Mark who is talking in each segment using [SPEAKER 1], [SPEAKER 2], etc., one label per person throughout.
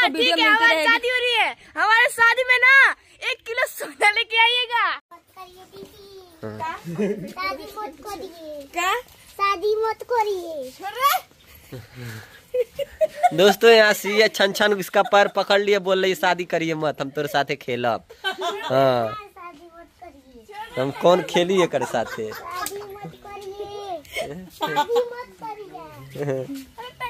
[SPEAKER 1] Video मिलती रहेगी। शादी हो रही है हमारे, शादी में ना 1 किलो सोना लेके आइएगा।
[SPEAKER 2] शादी मत करिए।
[SPEAKER 1] क्या
[SPEAKER 2] शादी मत करिए।
[SPEAKER 3] दोस्तों यहाँ सी छन छन इसका पैर पकड़ लिए, बोल रही शादी करिए मत, हम तोरे साथे खेलब। हाँ
[SPEAKER 2] शादी मत करिए।
[SPEAKER 3] हम कौन खेली है कर साथे।
[SPEAKER 2] शादी मत करिए। शादी मत करिए।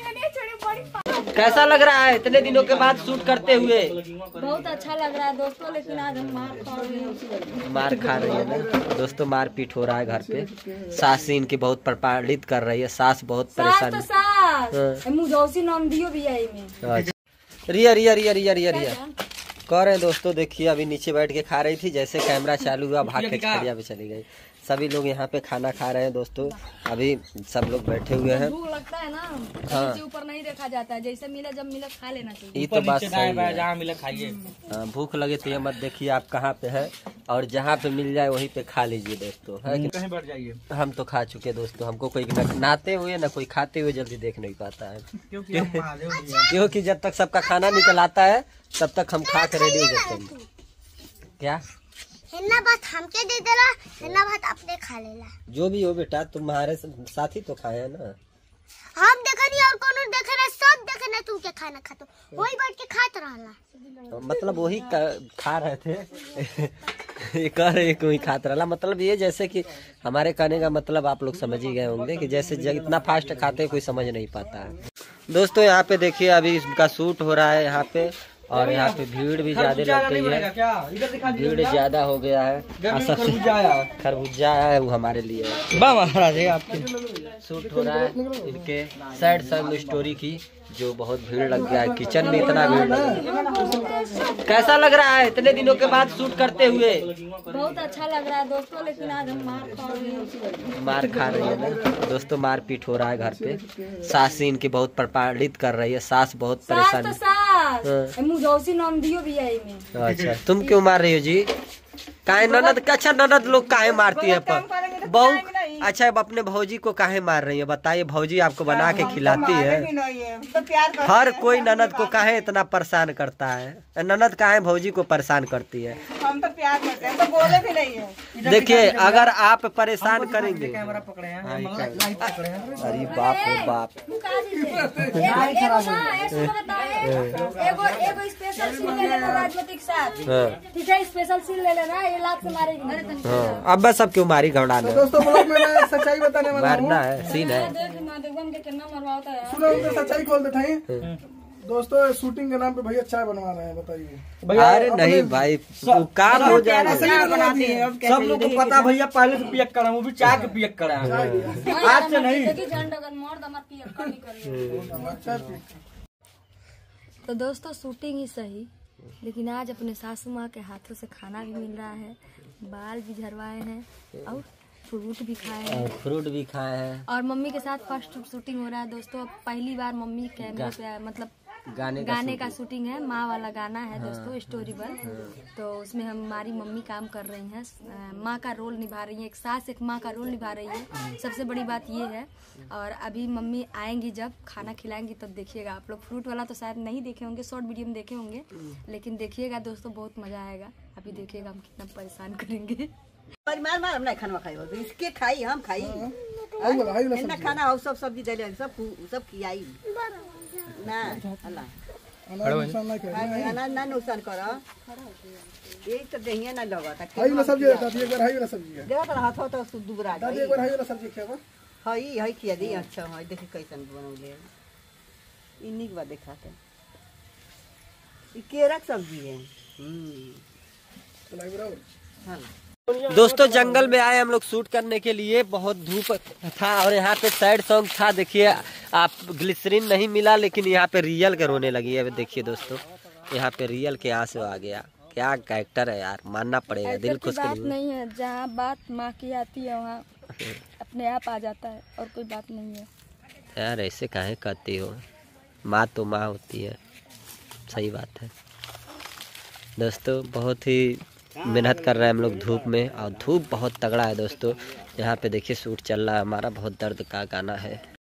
[SPEAKER 3] कैसा लग रहा है इतने दिनों के बाद शूट करते हुए?
[SPEAKER 1] बहुत अच्छा लग रहा है दोस्तों, लेकिन आज हम मार खा रहे हैं।
[SPEAKER 3] मार खा रही है ना दोस्तों, मार पीट हो रहा है घर पे। सास इनकी बहुत प्रताड़ित कर रही है, सास बहुत परेशान।
[SPEAKER 1] मुझौसी नाम दियो भी है इनमें।
[SPEAKER 3] अच्छा रिया रिया रिया रिया रिया रिया कह रहे हैं दोस्तों। देखिए अभी नीचे बैठ के खा रही थी, जैसे कैमरा चालू हुआ भाग के खड़िया पे चली गई। सभी लोग यहाँ पे खाना खा रहे हैं दोस्तों, अभी सब लोग बैठे हुए हैं।
[SPEAKER 1] भूख लगता है ना,
[SPEAKER 3] हाँ।
[SPEAKER 1] ऊपर नहीं देखा जाता है, जैसे मिले जब मिले खा लेना चाहिए।
[SPEAKER 3] ये तो बात सही है,
[SPEAKER 4] जहाँ मिले खाइए।
[SPEAKER 3] हाँ, भूख लगे तो ये मत देखिए आप कहाँ पे है, और जहाँ पे मिल जाए वहीं पे खा लीजिए दोस्तों, है कि
[SPEAKER 4] कहीं बढ़ जाइए।
[SPEAKER 3] हम तो खा चुके दोस्तों, हमको कोई नहाते हुए ना कोई खाते हुए जल्दी देख नहीं पाता है, क्योंकि जब तक सबका खाना निकल आता है तब तक हम खा कर रेडी हो जाते हैं। क्या
[SPEAKER 2] हेन्ना बात हमके दे देला, हेन्ना बात अपने खा लेला।
[SPEAKER 3] जो भी हो बेटा, तुम्हारे साथ ही तो खाए है ना।
[SPEAKER 2] हम देखे नहीं और कोनो देखे ना, सब देखे ना, तू क्या खाना खातो वही बैठ के खात रहला।
[SPEAKER 3] मतलब वही खा रहे थे कह रहे कोई खात रहा, मतलब ये जैसे कि हमारे कहने का मतलब आप लोग समझ ही गए होंगे कि जैसे इतना फास्ट खाते कोई समझ नहीं पाता है। दोस्तों यहाँ पे देखिए अभी इसका शूट हो रहा है यहाँ पे, और यहाँ पे भीड़ भी ज्यादा लग गई है, भीड़ ज्यादा हो गया है। खरबूजा है वो हमारे लिए शूट हो रहा है इनके सैड सैड स्टोरी की, जो बहुत भीड़ लग गया है, किचन में इतना भीड़ लग गया है। कैसा लग रहा है इतने दिनों के बाद शूट करते हुए?
[SPEAKER 1] बहुत अच्छा लग रहा है दोस्तों, लेकिन आज हम मार खा रहे हैं।
[SPEAKER 3] मार खा रही है ना दोस्तों, मार पीट हो रहा है घर पे। सास इनकी बहुत प्रताड़ित कर रही है, सास बहुत परेशान।
[SPEAKER 1] मुझौसी नाम दियो भी है इनमें।
[SPEAKER 3] अच्छा तुम क्यों मार रही हो जी? काहे ननद? अच्छा ननद लोग काहे मारती है पर बहू? अच्छा अब अपने भौजी को काहे मार रही है बताइए? भौजी आपको बना के खिलाती है, हर कोई ननद को काहे इतना परेशान करता है? ननद काहे भौजी को परेशान करती है?
[SPEAKER 5] हम तो प्यार करते हैं, तो बोले भी नहीं है।
[SPEAKER 3] देखिए अगर आप परेशान करेंगे,
[SPEAKER 4] कैमरा पकड़े हैं,
[SPEAKER 3] अरे बाप रे बाप,
[SPEAKER 1] एगो स्पेशल सीन ले लेना राजवती के साथ, ठीक है? स्पेशल सीन ले लेना, ये लात से मारेगी।
[SPEAKER 3] अब बस सब क्यों मारी घबरा ले?
[SPEAKER 5] दोस्तों ब्लॉग में मैं सच्चाई बताने वाला हूँ।
[SPEAKER 3] मारना है सीन है।
[SPEAKER 5] सुनो तो सच्चाई खोल देते हैं दोस्तों, शूटिंग के नाम पे भैया चाय बनवा रहे हैं, बताइए।
[SPEAKER 3] अरे नहीं भाई काम हो जाएगा।
[SPEAKER 4] सब लोग को पता भैया पहले से पियक करा, वो भी चाय के पियक करा है, आज से नहीं।
[SPEAKER 1] तो दोस्तों शूटिंग ही सही, लेकिन आज अपने सासू माँ के हाथों से खाना भी मिल रहा है, बाल भी झरवाए हैं और फ्रूट भी खाए हैं।
[SPEAKER 3] फ्रूट भी खाए हैं।
[SPEAKER 1] और मम्मी के साथ फर्स्ट शूटिंग हो रहा है दोस्तों, पहली बार मम्मी कैमरे पे मतलब गाने का शूटिंग है, माँ वाला गाना है दोस्तों, स्टोरीबल। तो उसमें हमारी मम्मी काम कर रही हैं, माँ का रोल निभा रही हैं, एक सास एक माँ का रोल निभा रही है, सबसे बड़ी बात ये है। और अभी मम्मी आएंगी जब खाना खिलाएंगी तब देखिएगा आप लोग। फ्रूट वाला तो शायद नहीं देखे होंगे, शॉर्ट वीडियो में देखे होंगे, लेकिन देखिएगा दोस्तों बहुत मजा आएगा। अभी देखिएगा हम कितना परेशान करेंगे।
[SPEAKER 6] मार मार हम नहीं खाना खाई हो, इसके खाई हम खाई ना खाना हो, सब सब्जी दे सब खियाई ना अल्लाह ना नुकसान करो, यही तो दहिया ना लगा था।
[SPEAKER 5] हाई वाला सब्जी दादी, एक बार हाई वाला सब्जी है
[SPEAKER 6] देखा हाथ हो तो दुबरा
[SPEAKER 5] दादी, एक बार हाई वाला सब्जी खावा।
[SPEAKER 6] हाई हाई किया दी। अच्छा हां देखि कैसन बनौले, इन्हीं के बाद देखा था ये केरा सब्जी है।
[SPEAKER 5] तो लाइव रहो।
[SPEAKER 6] हां
[SPEAKER 3] दोस्तों जंगल में आए हम लोग शूट करने के लिए, बहुत धूप था और यहाँ पे सैड सॉन्ग था। देखिए आप ग्लिसरीन नहीं मिला, लेकिन यहाँ पे रियल के रोने लगी है। देखिए दोस्तों यहाँ पे रियल के आंसू आ गया। क्या कैरेक्टर है यार, मानना पड़ेगा, दिल खुश
[SPEAKER 1] नहीं है। जहाँ बात माँ की आती है वहाँ अपने आप आ जाता है, और कोई बात नहीं है
[SPEAKER 3] यार। ऐसे काहे कहती हो, माँ तो माँ होती है, सही बात है। दोस्तों बहुत ही मेहनत कर रहे हैं हम लोग धूप में, और धूप बहुत तगड़ा है दोस्तों। यहाँ पे देखिए शूट चल रहा है हमारा, बहुत दर्द का गाना है।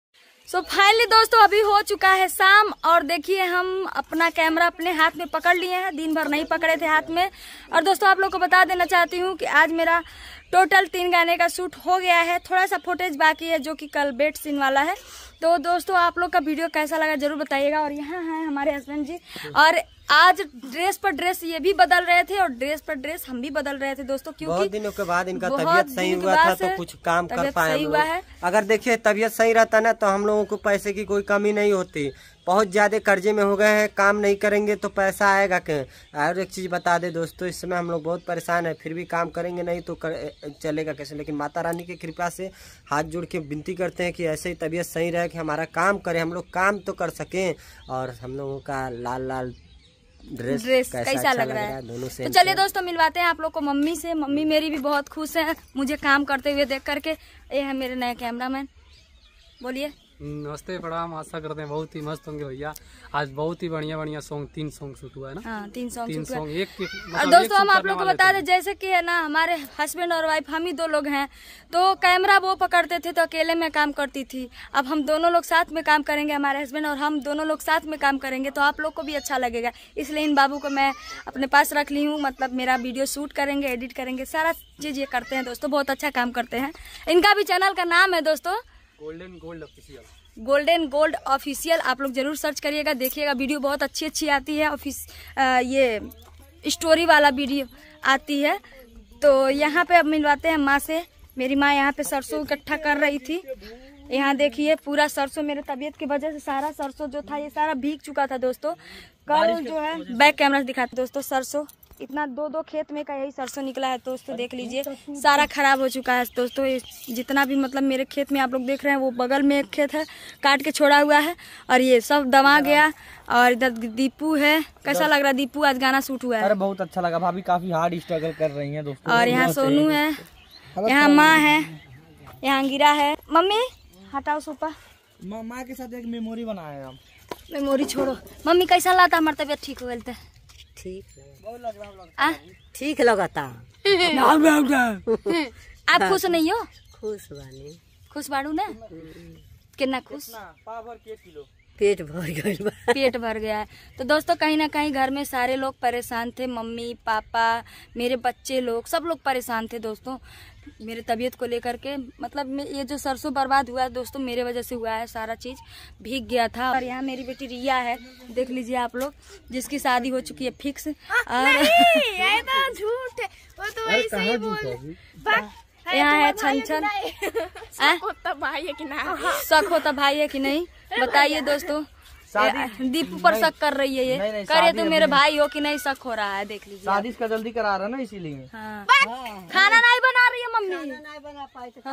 [SPEAKER 1] सो फाइनली दोस्तों अभी हो चुका है शाम और देखिए हम अपना कैमरा अपने हाथ में पकड़ लिए हैं, दिन भर नहीं पकड़े थे हाथ में। और दोस्तों आप लोग को बता देना चाहती हूँ कि आज मेरा टोटल 3 गाने का शूट हो गया है, थोड़ा सा फुटेज बाकी है जो कि कल बेड सीन वाला है। तो दोस्तों आप लोग का वीडियो कैसा लगा जरूर बताइएगा। और यहाँ है हमारे हस्बैंड जी, और आज ड्रेस पर ड्रेस ये भी बदल रहे थे और ड्रेस पर ड्रेस हम भी बदल रहे थे दोस्तों, क्योंकि
[SPEAKER 3] बहुत दिनों के बाद इनका तबीयत सही हुआ था तो कुछ काम कर पाए हम लोग। अगर देखिए तबीयत सही रहता ना तो हम लोगों को पैसे की कोई कमी नहीं होती। बहुत ज्यादा कर्जे में हो गए हैं, काम नहीं करेंगे तो पैसा आएगा क्या। और एक चीज बता दे दोस्तों, इस समय हम लोग बहुत परेशान है, फिर भी काम करेंगे नहीं तो चलेगा कैसे। लेकिन माता रानी की कृपा से हाथ जोड़ के विनती करते हैं कि ऐसे ही तबीयत सही रहे कि हमारा काम करे, हम लोग काम तो कर सकें। और हम लोगों का लाल लाल ड्रेस कैसा लग रहा है दोनों से।
[SPEAKER 1] तो चलिए दोस्तों मिलवाते हैं आप लोग को मम्मी से। मम्मी मेरी भी बहुत खुश है मुझे काम करते हुए देख करके। ये है मेरे नए कैमरामैन, बोलिए।
[SPEAKER 7] नमस्ते, प्रणाम। आशा करते हैं बहुत ही मस्त होंगे भैया। आज बहुत ही बढ़िया सॉन्ग 3 सॉन्ग शूट हुआ है ना।
[SPEAKER 1] हाँ 3 सॉन्ग
[SPEAKER 7] एक
[SPEAKER 1] और दोस्तों हम आप लोग को बता दें जैसे कि है ना हमारे हस्बैंड और वाइफ हम ही 2 लोग हैं, तो कैमरा वो पकड़ते थे तो अकेले में काम करती थी। अब हम दोनों लोग साथ में काम करेंगे, हमारे हस्बैंड और हम दोनों लोग साथ में काम करेंगे तो आप लोग को भी अच्छा लगेगा। इसलिए इन बाबू को मैं अपने पास रख ली हूँ, मतलब मेरा वीडियो शूट करेंगे, एडिट करेंगे, सारा चीज ये करते हैं दोस्तों, बहुत अच्छा काम करते हैं। इनका भी चैनल का नाम है दोस्तों
[SPEAKER 7] golden gold official.
[SPEAKER 1] Golden gold official, आप लोग जरूर सर्च करिएगा, देखिएगा। वीडियो बहुत अच्छी आती है, ये स्टोरी वाला वीडियो आती है। तो यहाँ पे अब मिलवाते हैं माँ से। मेरी माँ यहाँ पे सरसों इकट्ठा कर रही थी। यहाँ देखिए पूरा सरसों, मेरे तबीयत की वजह से सारा सरसों जो था ये सारा भीग चुका था दोस्तों। कल जो है बैक कैमरा से दिखाते दोस्तों, सरसों इतना 2 खेत में का यही सरसों निकला है दोस्तों, देख लीजिए सारा खराब हो चुका है दोस्तों। जितना भी मतलब मेरे खेत में आप लोग देख रहे हैं वो बगल में एक खेत है काट के छोड़ा हुआ है और ये सब दबा गया। और इधर दीपू है, कैसा लग रहा है दीपू? आज गाना शूट हुआ है।
[SPEAKER 4] अरे बहुत अच्छा लगा, भाभी काफी हार्ड स्ट्रगल कर रही हैं दोस्तों।
[SPEAKER 1] और यहाँ सोनू है, यहाँ माँ है, यहाँ गिरा है। मम्मी हटाओ सोफा।
[SPEAKER 4] माँ के साथ एक मेमोरी बनाए हम।
[SPEAKER 1] मेमोरी छोड़ो, मम्मी कैसा लगा? हमारा तबियत ठीक हो गई थे?
[SPEAKER 6] ठीक लगता।
[SPEAKER 1] आप खुश नहीं हो?
[SPEAKER 6] खुश बानी।
[SPEAKER 1] खुश बाड़ू ना? कितना खुश?
[SPEAKER 6] पेट भर गया।
[SPEAKER 1] पेट भर गया है। तो दोस्तों कहीं ना कहीं घर में सारे लोग परेशान थे, मम्मी पापा मेरे बच्चे लोग सब लोग परेशान थे दोस्तों मेरे तबीयत को लेकर के। मतलब ये जो सरसों बर्बाद हुआ है दोस्तों मेरे वजह से हुआ है, सारा चीज भीग गया था। और यहाँ मेरी बेटी रिया है, देख लीजिए आप लोग, जिसकी शादी हो चुकी है फिक्स। और
[SPEAKER 2] झूठ है वो तो ऐसे ही बोल।
[SPEAKER 1] यहाँ है छन
[SPEAKER 2] शक होता भाई है कि नहीं
[SPEAKER 1] बताइए दोस्तों। दीपू पर शक कर रही है ये, करे तो मेरे भाई हो कि नहीं, शक हो रहा है, देख लीजिए।
[SPEAKER 4] शादी इसका जल्दी करा रहा है ना इसीलिए।
[SPEAKER 1] हाँ। खाना नहीं बना रही है मम्मी।
[SPEAKER 6] नहीं बना पाए तो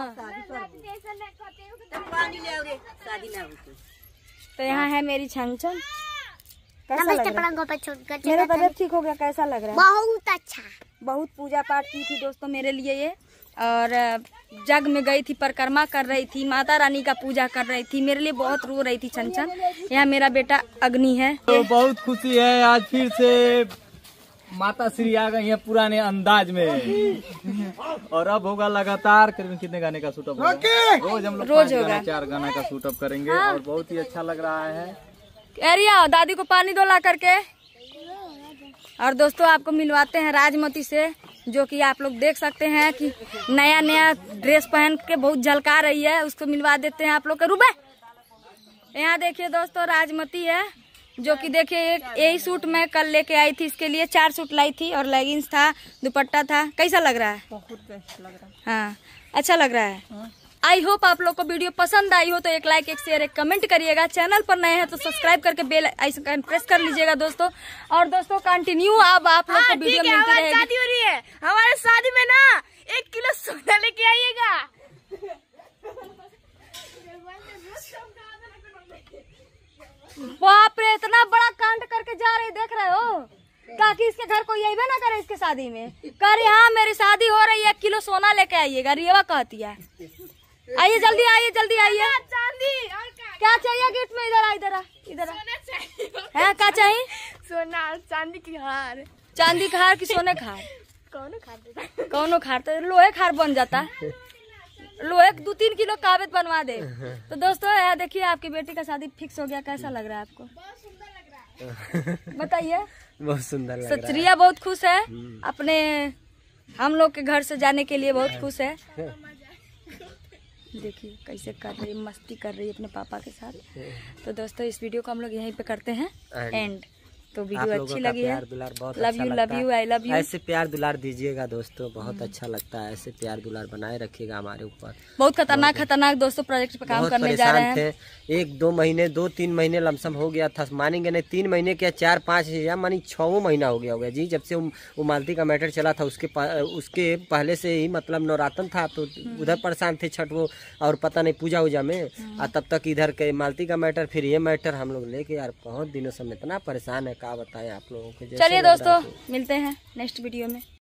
[SPEAKER 6] पानी ले आओगे, शादी ना होती।
[SPEAKER 1] तो यहाँ है मेरी छन
[SPEAKER 2] नमस्ते प्रणाम छोड़कर
[SPEAKER 1] मेरा तबियत ठीक हो गया, कैसा लग रहा है?
[SPEAKER 2] बहुत अच्छा।
[SPEAKER 1] बहुत पूजा पाठ की थी दोस्तों मेरे लिए ये, और जग में गई थी, परिक्रमा कर रही थी, माता रानी का पूजा कर रही थी, मेरे लिए बहुत रो रही थी छन। यहाँ मेरा बेटा अग्नि है।
[SPEAKER 4] तो बहुत खुशी है, आज फिर से माता श्री आ गई है पुराने अंदाज में। और अब होगा लगातार करीबन कितने गाने का शूटअप होगा? रोज हम लोग रोज होगा 4 गाने का शूटअप करेंगे। हाँ। और बहुत ही अच्छा लग रहा है।
[SPEAKER 1] एरिया दादी को पानी दो ला करके। और दोस्तों आपको मिलवाते हैं राजमती से, जो कि आप लोग देख सकते हैं कि नया ड्रेस पहन के बहुत झलका रही है, उसको मिलवा देते हैं आप लोग के। रुपए यहाँ देखिए दोस्तों राजमती है, जो कि देखिए एक यही सूट मैं कल लेके आई थी, इसके लिए 4 सूट लाई थी और लेगिंग्स था, दुपट्टा था। कैसा लग रहा है?
[SPEAKER 6] बहुत बेस्ट लग रहा है।
[SPEAKER 1] हाँ अच्छा लग रहा है। आई होप आप लोग को वीडियो पसंद आई हो तो एक लाइक, एक शेयर, एक कमेंट करिएगा। चैनल पर नए हैं तो सब्सक्राइब करके बेल आइकन प्रेस कर लीजिएगा दोस्तों। और दोस्तों कंटिन्यू अब आप लोग को वीडियो मिलती रहेगी।
[SPEAKER 2] शादी हो रही है, हमारे शादी में ना 1 किलो सोना लेके आइएगा।
[SPEAKER 1] बाप रे, इतना बड़ा कांड करके जा रही, देख रहे हो? ताकि इसके घर कोई आइबे ना करे इसके शादी में। कह हाँ मेरी शादी हो रही है, 1 किलो सोना लेके आइएगा, रियवा कहती है। आइए जल्दी आइए, जल्दी आइए।
[SPEAKER 2] चांदी
[SPEAKER 1] क्या चाहिए गिफ्ट में? इधर इधर है, क्या चाहिए?
[SPEAKER 2] सोना और चांदी की हार।
[SPEAKER 1] चांदी का हार कि सोने का हार?
[SPEAKER 2] कौन खार?
[SPEAKER 1] कौनो खार तो लोहे खार बन जाता है। लो 1-2-3 किलो कागज बनवा दे। तो दोस्तों यह देखिए आपकी बेटी का शादी फिक्स हो गया, कैसा लग रहा है आपको? बताइए।
[SPEAKER 3] बहुत सुंदर लग रहा है।
[SPEAKER 1] सचरिया बहुत खुश है अपने हम लोग के घर से जाने के लिए, बहुत खुश है। देखिए कैसे कर रही है, मस्ती कर रही है अपने पापा के साथ। तो दोस्तों इस वीडियो को हम लोग यहीं पे करते हैं एंड। तो वीडियो अच्छी लगी है, love you I love you.
[SPEAKER 3] ऐसे प्यार दुलार दीजिएगा दोस्तों, बहुत अच्छा लगता है। ऐसे प्यार दुलार बनाए रखिएगा हमारे ऊपर।
[SPEAKER 1] बहुत खतरनाक दोस्तों प्रोजेक्ट पे काम करने जा रहे हैं।
[SPEAKER 3] 1-2 महीने 2-3 महीने लमसम हो गया था, मानेंगे नहीं 3 महीने क्या 4-5 या मानी 6वां महीना हो गया जी, जब से वो मालती का मैटर चला था। उसके पहले से ही मतलब नवरातन था तो उधर परेशान थे छठ वो और पता नहीं पूजा वूजा में, और तब तक इधर के मालती का मैटर, फिर ये मैटर हम लोग लेके यार बहुत दिनों से इतना परेशान है, क्या बताएं आप लोगों को।
[SPEAKER 1] चलिए दोस्तों मिलते हैं नेक्स्ट वीडियो में।